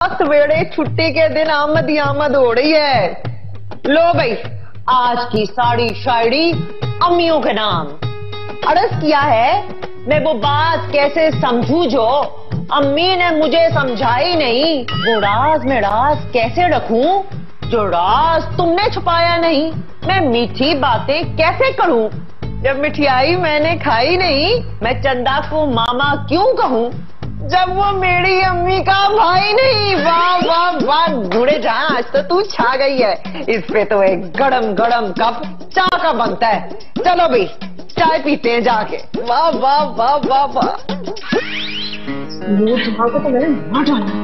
सवेरे छुट्टी के दिन आमद ही आमद हो रही है। लो भाई, आज की साड़ी शायरी अम्मियों के नाम। अर्ज किया है, मैं वो बात कैसे समझू जो अम्मी ने मुझे समझाई नहीं। वो राज में राज कैसे रखूं जो राज तुमने छुपाया नहीं। मैं मीठी बातें कैसे करूं जब मिठाई मैंने खाई नहीं। मैं चंदा को मामा क्यों कहूं जब वो मेरी अम्मी का भाई नहीं। वाह वाह वाह जुड़े जा, आज तो तू छा गई है। इस पे तो एक गरम गरम कप चाय का बनता है। चलो भाई चाय पीते हैं जाके। वाह वाह वाह वाह वाह। नूरजहां को तो मैंने मार डाला।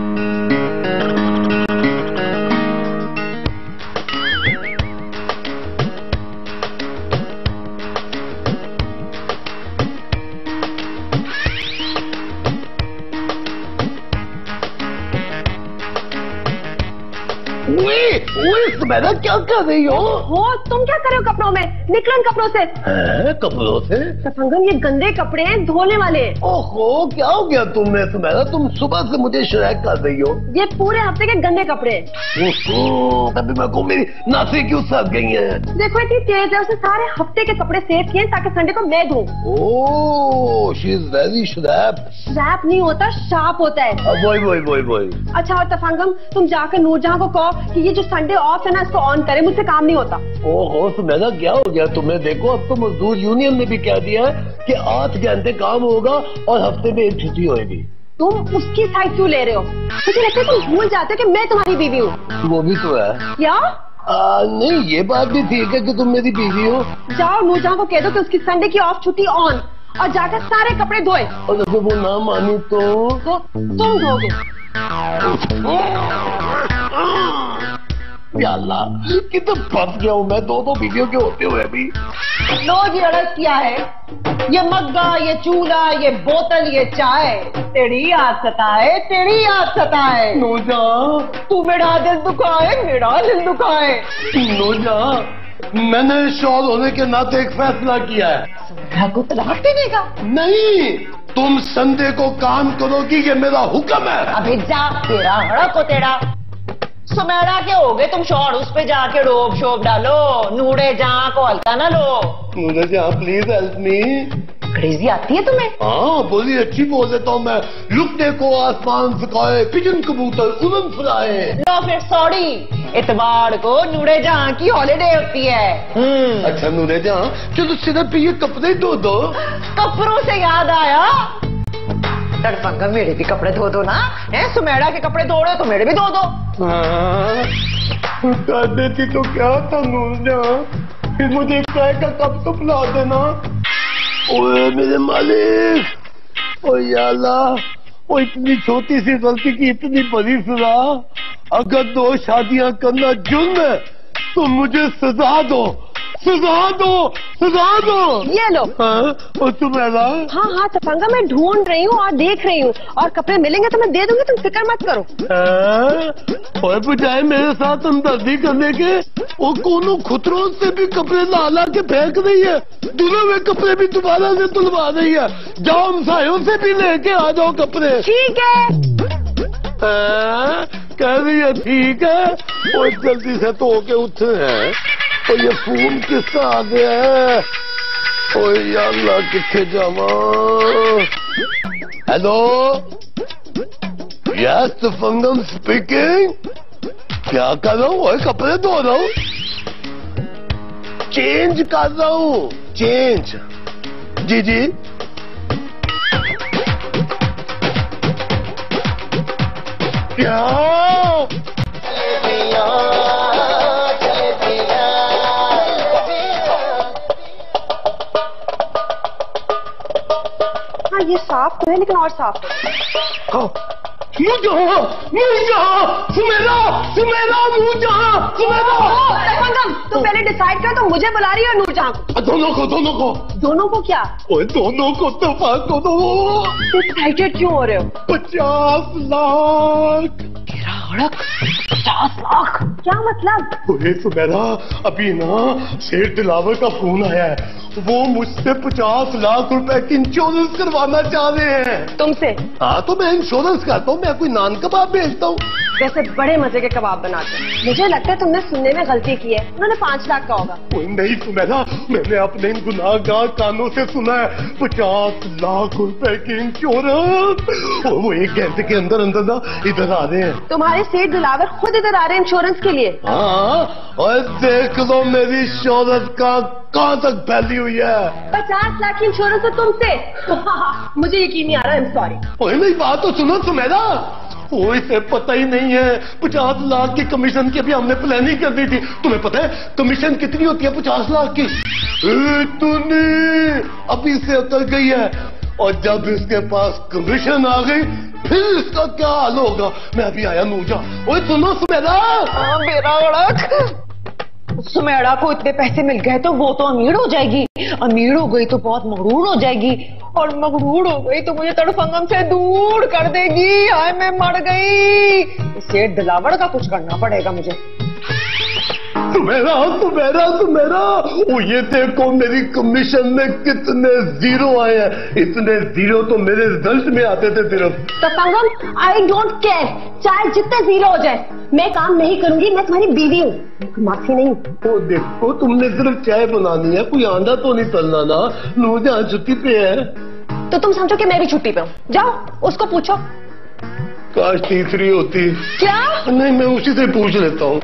सुमेरा क्या कर रही हो? तुम क्या कर रहे हो कपड़ों में? निकलो इन कपड़ों से। कपड़ों से? तफंगम, ये गंदे कपड़े हैं, धोने वाले। ओहो, क्या हो गया तुम्हें सुमेरा? तुम सुबह से मुझे शिकायत कर रही हो। ये पूरे हफ्ते के गंदे कपड़े। तभी मैं को मेरी नासें क्यों सड़ गई हैं? देखो इतनी तेज है, उसने सारे हफ्ते के कपड़े सेव किए ताकि संडे को मैं धोऊं। Oh, she is very sharp. Sharp नहीं होता, शार्प होता है। वही। अच्छा, और तफंगम, तुम जाकर नूरजहां को कहो कि ये जो संडे ऑफ है ना, इसको ऑन करे। मुझसे काम नहीं होता। ओहो सुमेरा, क्या हो गया तुम्हें? देखो अब तो मजदूर यूनियन ने भी कह दिया है कि 8 घंटे काम होगा और हफ्ते में 1 छुट्टी होगी। तुम उसकी साइड क्यों ले रहे हो? मुझे लगता है तुम भूल जाते हो कि मैं तुम्हारी बीवी हूँ। वो भी तो है। क्या? नहीं, ये बात भी ठीक है कि तुम मेरी बीवी हो। जाओ नूरजहां को कह दो कि उसकी संडे की ऑफ छुट्टी ऑन, और जाकर सारे कपड़े धोए। और अगर वो ना मानी तो तुम धोगे। अल्लाह, कितना फंस गया हूँ मैं 2 बीवियों के होते हुए भी। लो जी, अर्ज किया है, ये मग्गा, ये चूल्हा, ये बोतल, ये चाय तेरी याद सताए, तेरी याद सताए। नूरजहां, तू मेरा दिल दुखाए, मेरा दिल दुखाए। नूरजहां, मैंने शौहर होने के नाते एक फैसला किया है। सुमेरा को तलाक देने का? नहीं, तुम संडे को काम करोगी, ये मेरा हुक्म है। अबे जा, तेरा हड़क हो तेरा। सुमेरा के हो गए तुम शौहर, उस पे जाके रोब शोब डालो। नूरे जहां को हल्का ना लो। Noorjahan, please help me. अंग्रेजी आती है तुम्हें? हाँ, बोली अच्छी बोल देता हूँ मैं। लुकने को आसमान सिखाए, पिजन कबूतर उड़न फुलाए। लो फिर सॉरी, इतवार को नूरे जहां की हॉलीडे होती है। अच्छा नूरजहां, चलो सिर्फ ये कपड़े धो दो। कपड़ों से याद आया, तड़पंगा मेरे भी कपड़े धो दो ना। सुमेरा के कपड़े धो रहे हो तो मेरे भी धो दो। कर देती तो क्या था नूरजहां, फिर मुझे चाय का कप तो पिला देना। ओए मेरे मालिक, ओ या अल्लाह, ओ इतनी छोटी सी गलती की इतनी बड़ी सजा। अगर 2 शादियां करना जुर्म है तो मुझे सजा दो, सजा दो, सजा दो। ये लो। हाँ, और सुमेरा? हाँ तफंगा, मैं ढूंढ रही हूँ और देख रही हूँ, और कपड़े मिलेंगे तो मैं दे दूंगी, तुम फिक्र मत करो। और बजाय मेरे साथ हमदर्दी करने के वो कोनो खुतरों से भी कपड़े ला के फेंक रही है। धुले हुए कपड़े भी दोबारा से तुलवा रही है। जाओ हमसायों से भी लेके आ जाओ कपड़े। ठीक है। कह रही है ठीक है, और जल्दी से तो होके उठे हैं। और ये फोन किसका आ गया है? ओ या अल्लाह, किथे जावा? Hello, yes Tafangam speaking. क्या कर रहा हूँ? कपड़े धो रहा हूँ, चेंज कर रहा हूँ, चेंज। जी क्या? हाँ, ये साफ तो है लेकिन और साफ है। नूरजहां, सुमेरा, तफंगम, तुम पहले डिसाइड कर, तुम मुझे बुला रही हो नूरजहां को? दोनों को क्या? ओए दोनों को दफा को दो। एक्साइटेड क्यों हो रहे हो? 50 लाख। तेरा हड़क 50 लाख। क्या मतलब? ओए सुमेरा, अभी ना सेठ दिलावर का फोन आया है। वो मुझसे 50 लाख रुपए की इंश्योरेंस करवाना चाह रहे हैं। तुमसे? हाँ, तो मैं इंश्योरेंस करता हूँ, मैं कोई नान कबाब भेजता हूँ। वैसे बड़े मजे के कबाब बनाते हैं। मुझे लगता है तुमने सुनने में गलती की है। उन्होंने 5 लाख का होगा। नहीं सुमेरा, मैंने अपने इन गुनाहगार कानों से सुना है 50 लाख रुपए की इंश्योरेंस। वो 1 घंटे के अंदर अंदर ना इधर आ रहे हैं। तुम्हारे सेठ दिलावर खुद इधर आ रहे हैं इंश्योरेंस के लिए। हाँ, और देख लो मेरी शोहरत का कहाँ तक फैली हुई है। 50 लाख की इंश्योरेंस है तुमसे? मुझे यकीन नहीं आ रहा। I am sorry. ओए मेरी बात तो सुनो सुमेरा। वो इसे पता ही नहीं है 50 लाख की कमीशन की अभी हमने प्लानिंग कर दी थी। तुम्हें पता है कमीशन कितनी होती है 50 लाख की? इतनी अभी से उतर गई है। और जब इसके पास कमीशन आ गई फिर इसका क्या हाल होगा। मैं अभी आया नूजा। ओए सुनो सुमेरा। मेरा अड़क, सुमेरा को इतने पैसे मिल गए तो वो तो अमीर हो जाएगी। अमीर हो गई तो बहुत मगरूर हो जाएगी, और मगरूर हो गई तो मुझे तड़फंगम से दूर कर देगी। हाय मैं मर गई। सेठ दिलावर का कुछ करना पड़ेगा मुझे। सुमेरा सुमेरा सुमेरा, ओ ये देखो मेरी कमीशन में कितने जीरो आए हैं। इतने जीरो तो मेरे रिजल्ट में आते थे सिर्फ। तड़फंगम, आई डोंट केयर, चाहे जितने जीरो हो जाए, मैं काम नहीं करूंगी। मैं तुम्हारी बीवी हूँ, माफी नहीं। ओ देखो, तुमने सिर्फ चाय बनानी है, कोई आंधा तो नहीं तलना ना। नूरजहां छुट्टी पे है। तो तुम समझो कि मैं भी छुट्टी पे हूँ। जाओ उसको पूछो। काश तीसरी होती। क्या? नहीं, मैं उसी से पूछ लेता हूँ।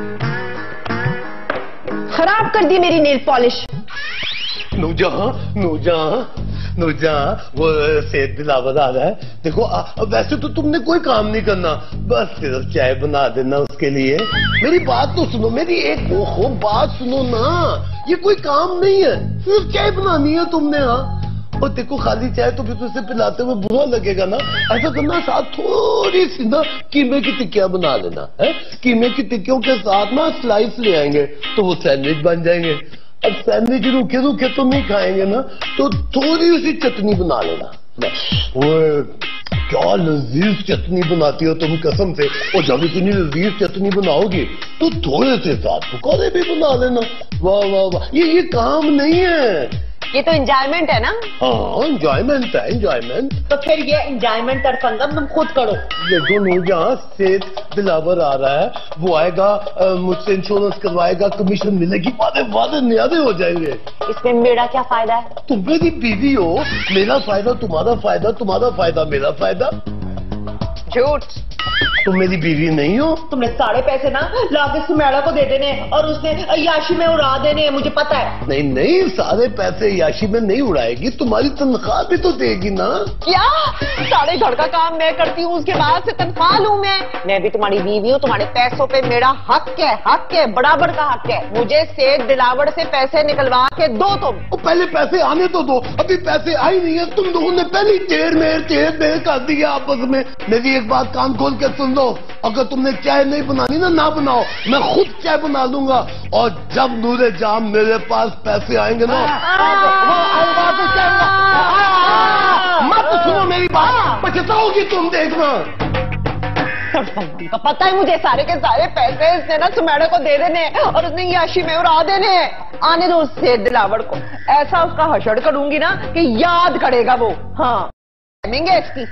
खराब कर दी मेरी नेल पॉलिश। नूरजहां नूरजहां नूरजहां, वो सेठ दिलावर आ रहा है। देखो वैसे तो तुमने कोई काम नहीं करना, बस सिर्फ चाय बना देना उसके लिए। मेरी बात तो सुनो, मेरी एक बात सुनो ना। ये कोई काम नहीं है, सिर्फ चाय बनानी है तुमने। हाँ, और देखो खाली चाय तो फिर तुझसे पिलाते हुए बुरा लगेगा ना। ऐसा करना, साथ थोड़ी सी ना कीमे की टिक्कियां बना लेना है। कीमे की टिक्कियों के साथ ना स्लाइस ले आएंगे तो वो सैंडविच बन जाएंगे। अब सैंडविच रूखे रूखे तो नहीं खाएंगे ना, तो थोड़ी सी चटनी बना लेना। वो क्या लजीज चटनी बनाती हो तुम कसम से। और जब इतनी लजीज चटनी बनाओगी तो थोड़े से साथ पकौड़े भी बना लेना। वाह वाह वाह, ये काम नहीं है, ये तो एंजॉयमेंट है ना। हाँ एंजॉयमेंट है, एंजॉयमेंट। तो फिर ये एंजॉयमेंट तड़फंगम तुम खुद करो। देखो नूरजहां, सेठ दिलावर आ रहा है, वो आएगा, मुझसे इंश्योरेंस करवाएगा, कमीशन मिलेगी, वादे न्यादे हो जाएंगे। इसमें मेरा क्या फायदा है? तुम मेरी बीवी हो, मेरा फायदा तुम्हारा फायदा, तुम्हारा फायदा मेरा फायदा। झूठ। तुम मेरी बीवी नहीं हो। तुमने सारे पैसे ना लाके सुमेरा को दे देने और उसने याशी में उड़ा देने, मुझे पता है। नहीं नहीं, सारे पैसे याशी में नहीं उड़ाएगी, तुम्हारी तनख्वाह भी तो देगी ना। क्या? सारे घर का काम मैं करती हूँ, उसके बाद से तनख्वाह लूं मैं भी तुम्हारी बीवी हूँ। तुम्हारे पैसों पे मेरा हक है, बराबर का हक है। मुझे सेठ दिलावर से पैसे निकलवा के दो तुम। पहले पैसे आने तो दो, अभी पैसे आई नहीं है। तुम लोगों ने पहले चेड़ मेर कर दिया आपस में। मेरी एक बात कान खोल के सुन लो, अगर तुमने चाय नहीं बनानी ना बनाओ, मैं खुद चाय बना दूंगा। और जब नूरे जाम मेरे पास पैसे आएंगे ना, मत सुनो मेरी बात, पछताओगी तुम, देखना। तो पता है मुझे, सारे के सारे पैसे इसने ना सुमेरा को दे देने और उसने याशी में उड़ा देने। आने दो सेठ दिलावर को, ऐसा उसका हशर करूंगी ना कि याद करेगा वो। हाँ मिलेंगे इसकी।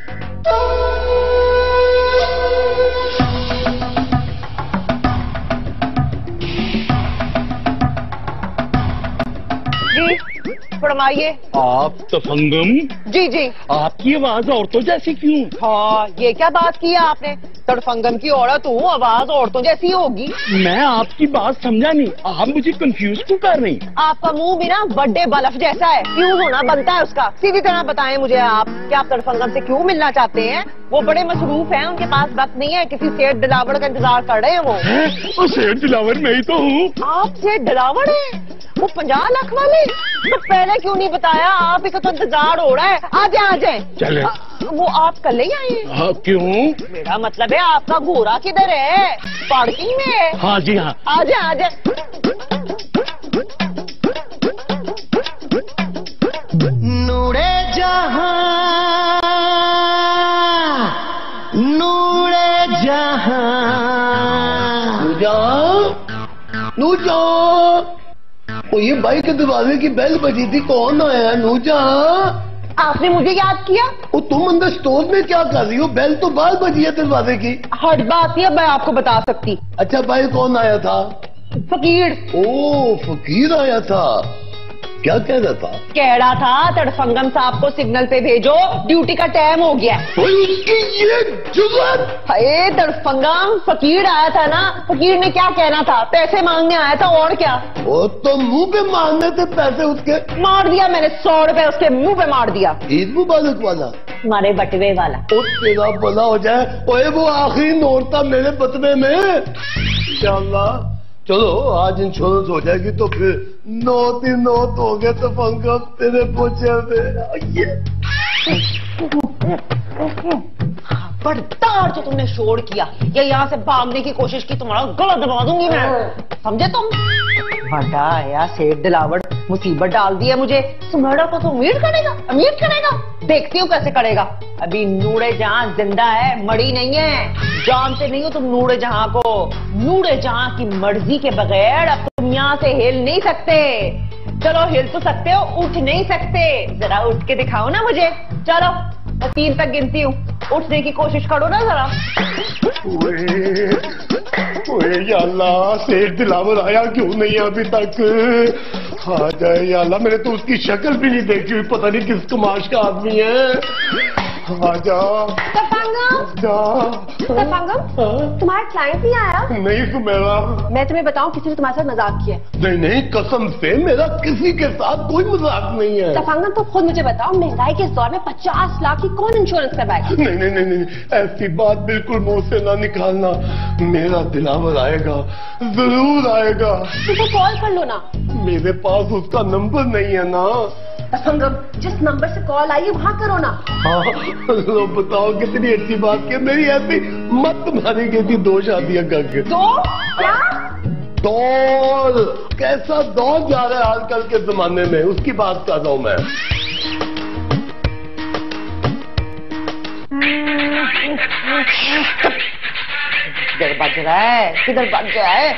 जी फरमाइए। आप तफंगम? जी जी। आपकी आवाज औरतों जैसी क्यों? हाँ ये क्या बात की आपने? तड़फंगम की औरत हूँ, आवाज औरतों जैसी होगी। मैं आपकी बात समझा नहीं, आप मुझे कंफ्यूज क्यों कर रही? आपका मुंह भी ना बड्डे बल्फ जैसा है, फ्यूज होना बनता है उसका। सीधी तरह बताएं मुझे आप कि आप तड़फंगम से क्यों मिलना चाहते हैं? वो बड़े मसरूफ हैं, उनके पास वक्त नहीं है, किसी सेठ दिलावर का इंतजार कर रहे हैं वो। सेठ दिलावर मैं ही तो हूँ। आप सेठ दिलावर हैं? वो 50 लाख वाले? तो पहले क्यों नहीं बताया? आप इसका तो इंतजार हो रहा है। आ जाए चले। वो आप कल ही आए? हाँ क्यों? मेरा मतलब है आपका घोड़ा किधर है? पार्किंग में? हाँ जी हाँ। आ जाए। नूरे जहां नूरे जहां नूरजहां, ओ ये भाई के दरवाजे की बेल बजी थी, कौन आया? नूरजहां, आपने मुझे याद किया? ओ तुम अंदर स्टोर में क्या कर रही हो? बेल तो बाहर बजी है दरवाजे की। हट बात है, मैं आपको बता सकती। अच्छा भाई कौन आया था? फकीर। ओ फकीर आया था, क्या कह रहा था? कह रहा था तड़फंगम साहब को सिग्नल पे भेजो, ड्यूटी का टाइम हो गया है। ओए उसकी ये जुर्रत! अरे तड़फंगम, फकीर आया था ना, फकीर ने क्या कहना था? पैसे मांगने आया था और क्या। वो तो मुंह पे मारने थे पैसे उसके। मार दिया मैंने, 100 रुपए उसके मुंह पे मार दिया। ईद मुबारक वाला? हमारे बटवे वाला। ओ तेरा भला हो जाए। ओए वो आखिरी नोट था मेरे बटवे में। इंशाअल्लाह चलो आज इंश्योरेंस हो जाएगी तो फिर नोट ही नोट हो गए तो पंखा तेरे पोछे में। बर्दार जो तुमने शोर किया या यहाँ से भागने की कोशिश की, तुम्हारा गला दबा दूंगी मैं, समझे तुम? बड़ा आया सेठ दिलावर, मुसीबत डाल दी है मुझे। सुमेड़ा को तो अमीर करेगा, देखती हूँ कैसे करेगा। अभी नूरे जहां जिंदा है, मड़ी नहीं है। जानते नहीं हो तुम नूरे जहां को? नूरे जहां की मर्जी के बगैर अब तुम यहाँ से हिल नहीं सकते। चलो हिल तो सकते हो, उठ नहीं सकते। जरा उठ के दिखाओ ना मुझे। चलो मैं 3 तक गिनती हूँ, उठने की कोशिश करो ना जरा। ओए या अल्लाह, सेठ दिलावर आया क्यों नहीं अभी तक? आ जाए या अल्लाह, मैंने तो उसकी शक्ल भी नहीं देखी हुई, पता नहीं किस कमाश का आदमी है। आ जा जा। तुम्हारा क्लाइंट नहीं आया? नहीं सुमेरा, मैं तुम्हें बताऊं, किसी ने तुम्हारे साथ मजाक किया। नहीं नहीं कसम से मेरा किसी के साथ कोई मजाक नहीं है। तफंगम तो खुद मुझे बताओ, महंगाई के इस दौर में 50 लाख की कौन इंश्योरेंस करवाएगा? नहीं नहीं नहीं नहीं, ऐसी बात बिल्कुल मुंह से ना निकालना। मेरा दिलावर आएगा, जरूर आएगा। तुमको कॉल कर लो ना। मेरे पास उसका नंबर नहीं है ना। तफंगम, जिस नंबर से कॉल आई है वहाँ करो ना। हाँ लो बताओ, कितनी अच्छी बात की। मेरी ऐसी मत मारी गई थी 2 शादियां करके। तो क्या दौर, कैसा दौर जा रहा है आजकल के जमाने में, उसकी बात कर रहा हूं मैं। किधर बज रहा है, किधर बज रहा है?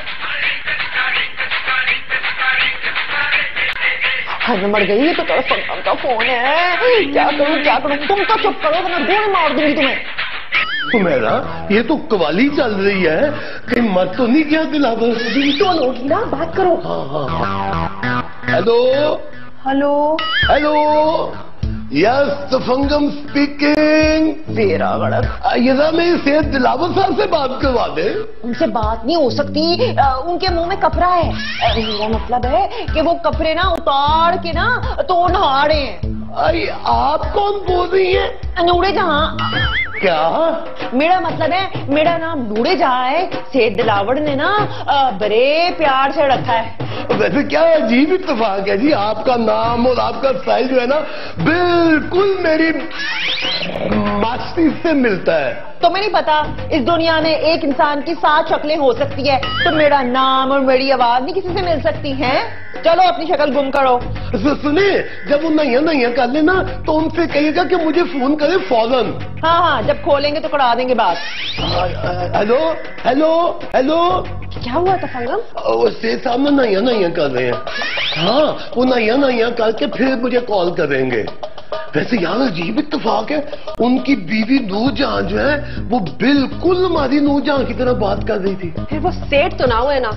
मर गई तो तड़फंगम का फोन है। क्या करूं? तुम तो चुप करो, मैं गोली मार दूंगी तुम्हें। सुमेरा, ये तो कवाली चल रही है, कहीं मर तो नहीं गया दिलावर? रिंगटोन होगी ना, बात करो। हाँ। Hello hello hello, yes Tafangam speaking. तेरा गड़क, ये ना मेरी सेठ दिलावर साहब से बात करवा दे। उनसे बात नहीं हो सकती, उनके मुंह में कपड़ा है। मेरा मतलब है कि वो कपड़े ना उतार के ना तो नहा रहे हैं। अरे आप कौन बोल रही हैं? नूरे जहां। क्या? मेरा मतलब है, मेरा नाम नूरे जहां है। सेठ दिलावर ने ना बड़े प्यार से रखा है। वैसे क्या अजीब इत्तेफाक है जी, आपका नाम और आपका स्टाइल जो है ना बिल्कुल मेरी मास्टरी से मिलता है। तुम्हें नहीं पता, इस दुनिया में एक इंसान की 7 शक्लें हो सकती है, तो मेरा नाम और मेरी आवाज नहीं किसी से मिल सकती है। चलो अपनी शक्ल गुम करो। सुने, जब वो नैया कर लेना तो उनसे कहिएगा कि मुझे फोन करे फौरन। हाँ, जब खोलेंगे तो करा देंगे बात। हेलो हेलो हेलो, क्या हुआ तफंगम? वो सेठ साहब ना नैया कर रहे हैं। हाँ, वो नैया करके फिर मुझे कॉल करेंगे। वैसे यार अजीब इत्तेफाक है, उनकी बीवी नूरजहां जो है वो बिल्कुल हमारी नूरजहां की तरह बात कर रही थी। फिर वो सेठ तो ना हुए ना?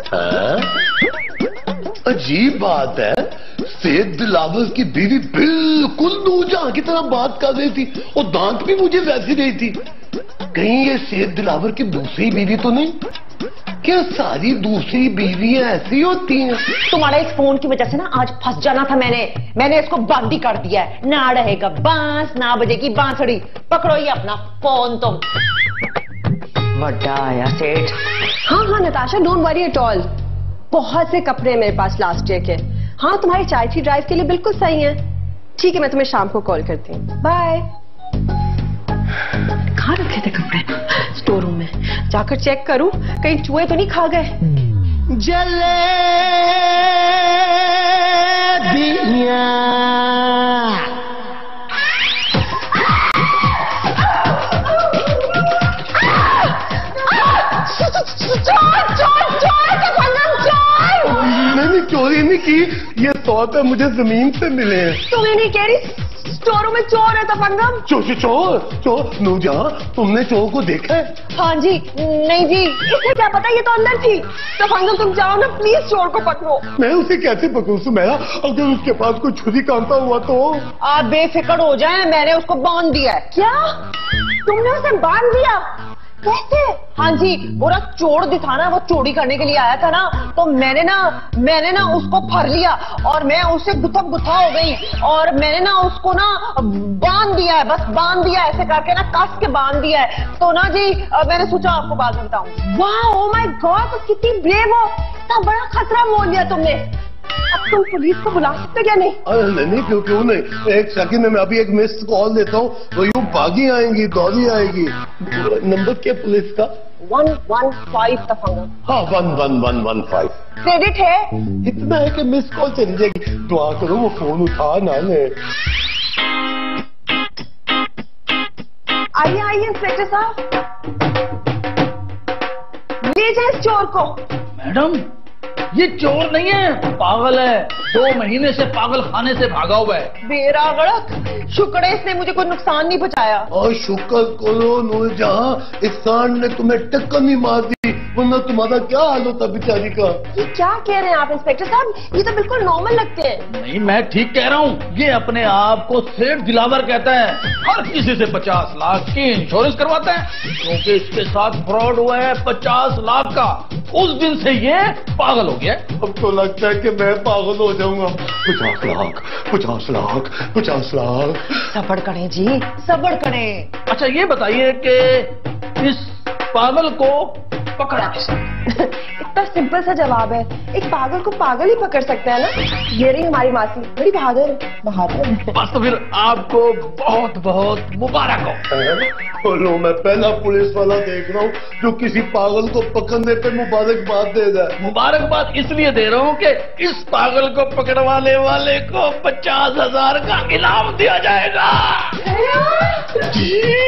अजीब बात है, सेठ दिलावर की बीवी बिल्कुल नूरजहां की तरह बात कर रही थी और दांत भी मुझे वैसी रही थी। कहीं ये सेठ दिलावर की दूसरी बीवी तो नहीं? क्या सारी दूसरी बीवियां ऐसी होती हैं? तुम्हारा इस फोन की वजह से ना आज फंस जाना था मैंने इसको बंद ही कर दिया है। ना रहेगा बांस, ना बजेगी बांसुरी। पकड़ो ये अपना फोन तुम। बड़ा आया सेठ। हाँ Natasha, don't worry at all. बहुत से कपड़े हैं मेरे पास लास्ट ईयर के। हाँ, तुम्हारी चाय ड्राइव के लिए बिल्कुल सही है। ठीक है, मैं तुम्हें शाम को कॉल करती हूँ। बाय। कहाँ रखे थे कपड़े? स्टोर रूम में। जाकर चेक करूं कहीं चूहे तो नहीं खा गए। जले दिया चोर की, ये 100 रुपए मुझे जमीन से मिले हैं। तुम्हें नहीं कह रही स्टोरों में चोर है तफंगम। चोर नूरजहां, तुमने चोर को देखा है? हाँ जी। नहीं जी। इसे क्या पता, ये तो अंदर थी। तफंगम तुम जाओ ना प्लीज, चोर को पकड़ो। मैं उसे कैसे पकड़ूं सुमैरा? अगर उसके पास कोई छुरी कांटा हुआ तो? आप बेफिक्र हो जाएं, मैंने उसको बांध दिया है। क्या तुमने उसे बांध दिया? कैसे? हाँ जी, वो ना चोर दिखा ना, वो चोरी करने के लिए आया था ना, तो मैंने ना उसको फर लिया और मैं उससे गुथम गुथा हो गई और मैंने ना उसको ना बांध दिया है, बस बांध दिया ऐसे करके ना, कस के बांध दिया है। तो ना जी मैंने सोचा आपको बाद में बताऊं। वाह, ओ माय गॉड, तो कितनी ब्रेव हो, इतना बड़ा खतरा मोल लिया तुमने। अब तुम पुलिस को बुला सकते क्या? नहीं नहीं, क्यों नहीं। एक सेकंड में मैं अभी एक मिस्ड कॉल देता हूँ, वो यूं भागी आएंगी, दौड़ी आएगी। नंबर क्या पुलिस का? 115 तफंगम। हाँ, 11115। क्रेडिट है इतना है कि मिस कॉल चली जाएगी। दुआ करो वो फोन उठा ना ले। आइए इंस्पेक्टर साहब, ले जाए इस चोर को। मैडम, ये चोर नहीं है, पागल है। 2 महीने से पागल खाने से भागा हुआ है। बेरा गड़क, शुक्र है इसने मुझे कोई नुकसान नहीं पहुंचाया। और शुक्र करो नूरजहां, इस सांड ने तुम्हें टक्कर नहीं मार दी, वरना तुम्हारा क्या हाल होता बेचारी का। ये क्या कह रहे हैं आप इंस्पेक्टर साहब? ये तो बिल्कुल नॉर्मल लगते हैं। नहीं, मैं ठीक कह रहा हूँ। ये अपने आप को सेठ दिलावर कहता है। हर किसी से 50 लाख की इंश्योरेंस करवाता है, क्योंकि इसके साथ फ्रॉड हुआ है 50 लाख का। उस दिन से ये पागल हो गया। अब तो लगता है कि मैं पागल हो जाऊंगा। 50 लाख, 50 लाख, 50 लाख। सब्र करें जी, सब्र करें। अच्छा ये बताइए कि इस पागल को पकड़ा किसने? इतना सिंपल सा जवाब है, एक पागल को पागल ही पकड़ सकता है ना। ये रही हमारी मासी, बड़ी बहादुर। बस तो फिर आपको बहुत बहुत मुबारक हो। बोलो, मैं पहला पुलिस वाला देख रहा हूँ जो किसी पागल को पकड़ने पे मुबारकबाद दे रहा है। मुबारकबाद इसलिए दे रहा हूँ कि इस पागल को पकड़वाने वाले को 50,000 का इनाम दिया जाएगा। जी